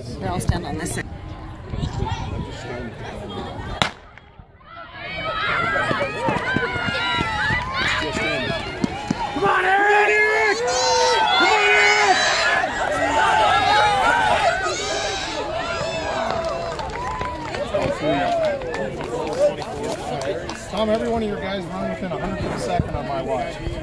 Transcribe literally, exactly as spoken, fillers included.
They're all stand on this side. Come on, Eric! Come on, Eric! Tom, every one of your guys run within a hundredth of a second on my watch.